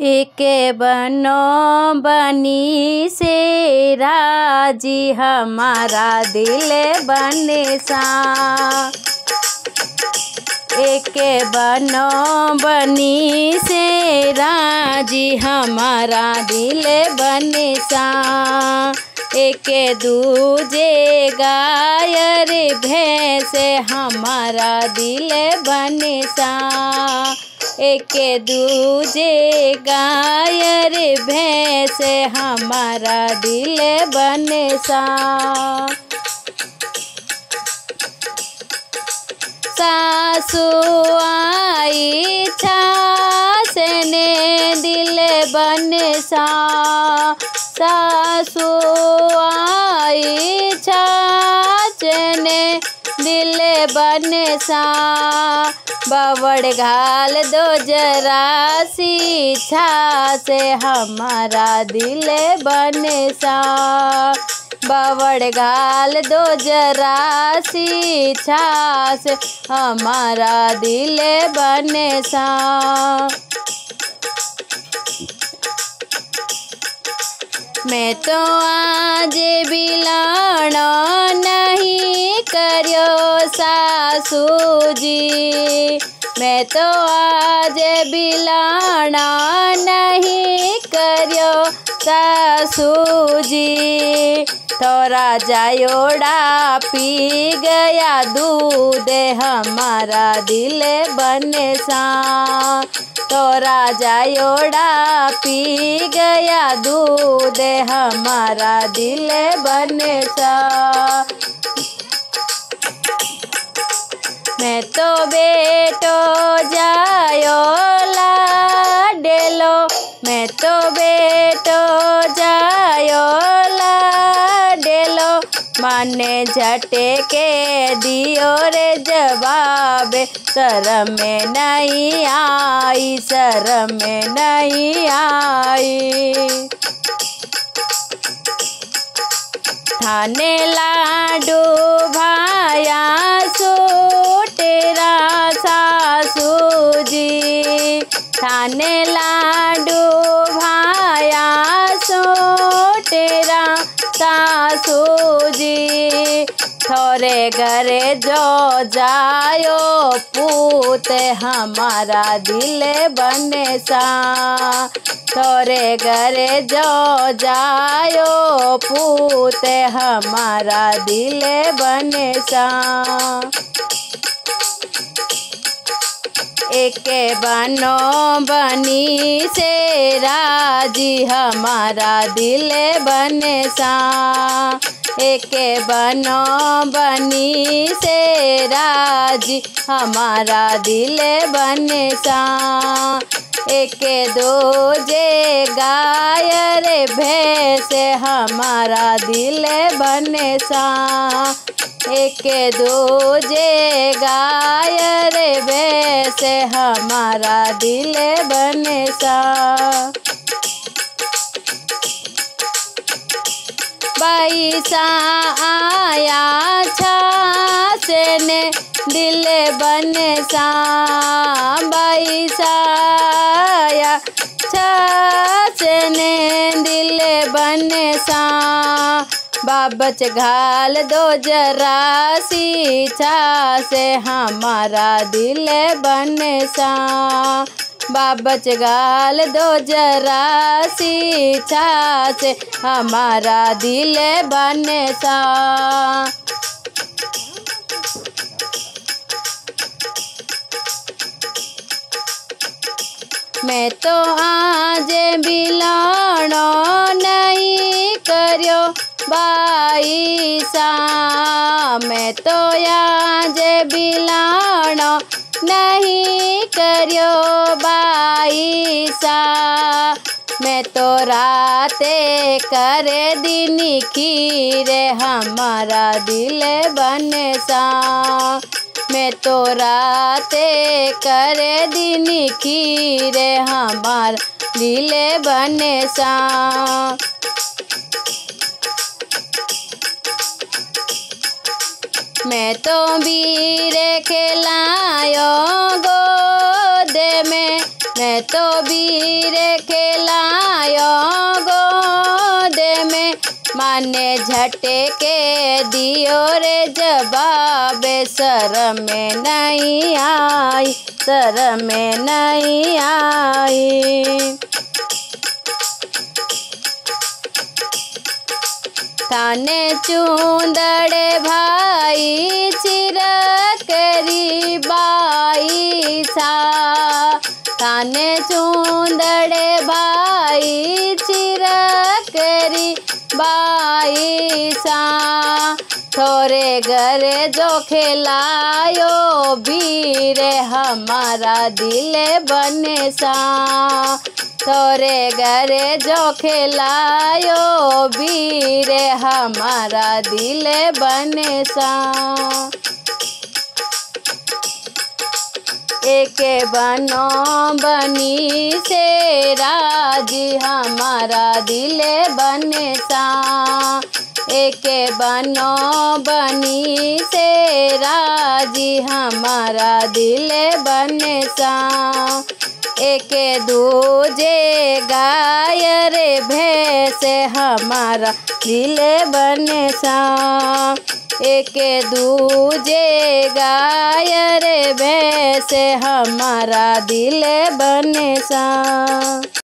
एक बनो बनी से राजी हमारा दिल बने सा। एक बनो बनी से राजी हमारा दिल बने सा। एक दूजे गायर भैंस हमारा दिल बने सा। एक दूजे गायर भैंस हमारा दिल बने सा। सासू आई छाछ ने दिल बने सा। सासू आई छाछ ने दिल बने सा। बावड़ घाल दो जरा सी छाछ हमारा दिल बने सा। बावड़ घाल दो जरा सी छाछ हमारा दिल बने सा। मैं तो आज बिलाना नहीं करियो सासू जी। मैं तो आज बिलाना नहीं करियो सासू जी। थोड़ा जायोड़ा पी गया दूध हमारा दिल बने सा। थोड़ा जायोड़ा पी गया दूध हमारा दिल बने सा। मैं तो बेटो जायो लाडेलो। मैं तो बेटो जायो लाडेलो। माने झटके दियो रे जवाब। शर्म में नहीं आई, शर्म में नहीं आई। थाने लाडू भाया सो तेरा सासू जी। थाने लाडू भाया सो तेरा सासू जी। थोरे घरे जो जायो पूत हमारा दिल बने सा। थोरे घरे जो जायो पूत हमारा दिल बने सा। एक बनो बनी से राजी हमारा दिल बने सा। एक बनो बनी से राजी हमारा दिल बने सा। एक दूजे गायर भैंस हमारा दिल बने सा। एक दूजे गायर भैंस हमारा दिल बने सा। पैसा आया छाछ ने दिल बने सा। पैसा आया छाछ ने दिल बने सा। बाबच घाल दो जरा सी छाछ हमारा दिल बने सा। बाबच घाल दो जरा सी छाछ हमारा दिल बने सा। मैं तो आज बिलानो नहीं करियो बाई सा। मैं तो आज बिलानो नहीं करियो बाई सा। मैं तो राते करे दिन खीरे हमारा दिल बने सा। मैं तो राते करे दिन खीरे हमारा दिल बने सा। मैं तो वीर खिलायो गोद में। मैं तो वीर खेलायो गोद में, माने झटके दियो रे जवाब, शर्म नहीं आई, शर्म नहीं आई। थाने चूंदड़े भाई चिरकरी बाई सा, थाने चूंदड़े भाई चिरकरी बाई सा, थोरे घरे जो खिलायो वीर हमारा दिल बने सा, थोरे घरे जो खिलायो वीर हमारा दिल बने सा। एक बनो बनी से राजी हमारा दिल बने सा, एक बनो बनी से राजी हमारा दिल बने सा, एक दूजे गाय रे भैंस हमारा दिल बने सा, एक दूजे गाय रे भैंस हमारा दिल बने सा।